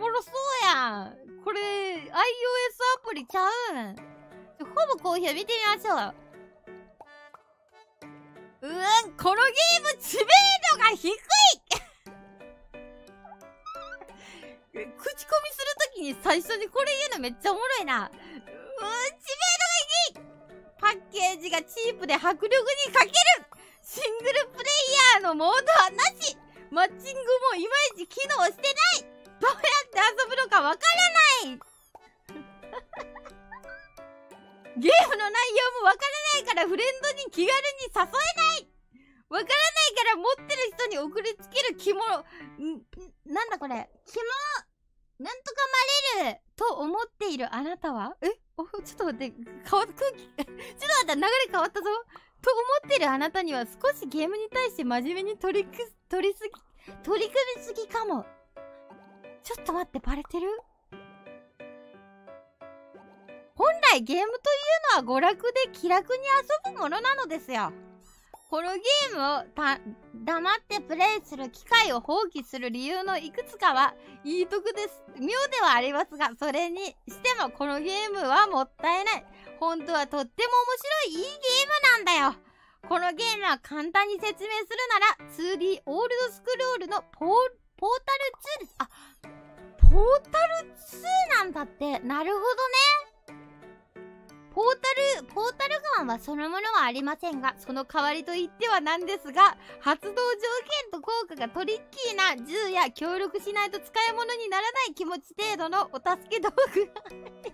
もろそうやん。これ、iOS アプリちゃうん。ほぼ好評見てみましょう。このゲーム知名度が低い口コミするときに最初にこれ言うのめっちゃおもろいな。知名度が低い。パッケージがチープで迫力に欠ける。シングルプレイヤーのモードはなし。マッチングもいまいち機能してない。どうやって遊ぶのかわからないゲームの内容もわからないからフレンドに気軽に誘えない。わからないから持ってる人に送りつける肝なんだこれなんとかまれると思っているあなたはちょっと待って空気ちょっと待って流れ変わったぞと思っているあなたには少しゲームに対して真面目に取り組みすぎかも。ちょっと待ってバレてる。本来ゲームというのは娯楽で気楽に遊ぶものなのですよ。このゲームを黙ってプレイする機会を放棄する理由のいくつかはいいとくです。妙ではありますが、それにしてもこのゲームはもったいない。本当はとっても面白いいいゲームなんだよ。このゲームは簡単に説明するなら 2D オールドスクロールのポータル2です。あ、ポータル2なんだって。なるほどね。ポータルガンはそのものはありませんが、その代わりと言ってはなんですが、発動条件と効果がトリッキーな銃や協力しないと使い物にならない気持ち程度のお助け道具が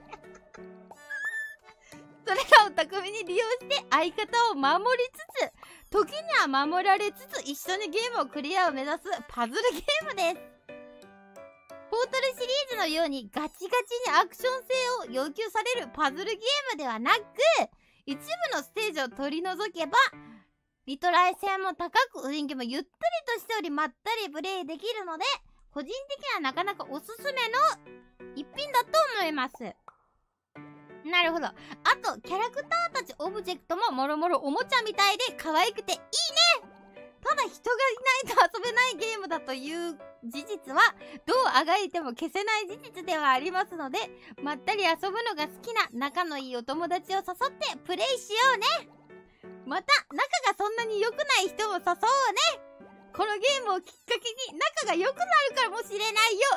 それらを巧みに利用して相方を守りつつ、時には守られつつ一緒にゲームをクリアを目指すパズルゲームです。ポータルシリーズのようにガチガチにアクション性を要求されるパズルゲームではなく、一部のステージを取り除けばリトライ性も高く雰囲気もゆったりとしておりまったりプレイできるので、個人的にはなかなかおすすめの一品だと思います。なるほど。あとキャラクターたちオブジェクトももろもろおもちゃみたいで可愛くていいね。ただ人がいないと遊べないゲームだという事実はどうあがいても消せない事実ではありますので、まったり遊ぶのが好きな仲のいいお友達を誘ってプレイしようね。また仲がそんなに良くない人も誘おうね。このゲームをきっかけに仲が良くなるかもしれないよ。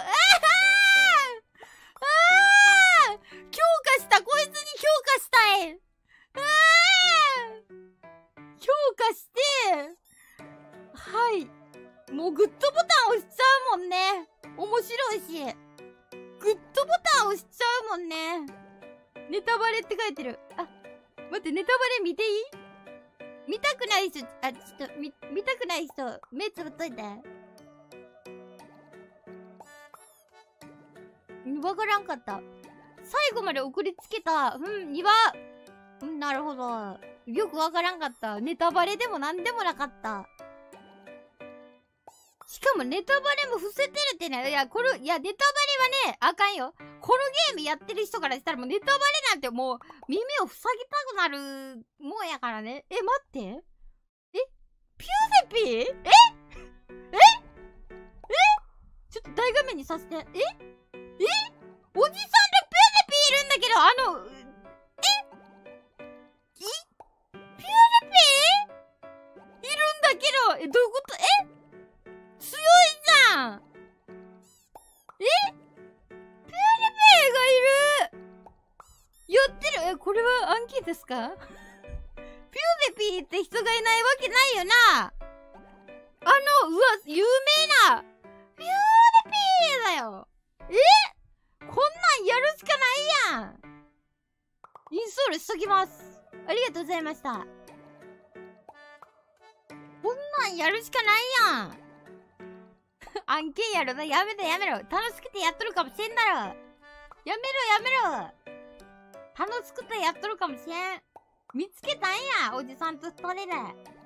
強化した。こいつに強化したい。強化してはい。もうグッドボタン押しちゃうもんね。面白いし。グッドボタン押しちゃうもんね。ネタバレって書いてる。あ、待って、ネタバレ見ていい？見たくない人、ちょっと、見たくない人、目つぶっといて。わからんかった。最後まで送りつけた、なるほど。よくわからんかった。ネタバレでもなんでもなかった。しかもネタバレも伏せてるってね。ネタバレはね、あかんよ。このゲームやってる人からしたらもうネタバレなんてもう耳を塞ぎたくなるもんやからね。待って。ピューゼピー？ちょっと大画面にさせて。おじさんでピューゼピーいるんだけど、ピューゼピーいるんだけど、どういうこと？強いじゃん。ピューゼピーがいる。やってる。これは暗記ですか？ピューゼピーって人がいないわけないよな。有名なピューゼピーだよ。こんなんやるしかないやん。インストールしときます。ありがとうございました。こんなんやるしかないやん。案件やるな。やめろ。楽しくてやっとるかもしれんだろ。やめろ。楽しくてやっとるかもしれん。見つけたんや。おじさんと二人で。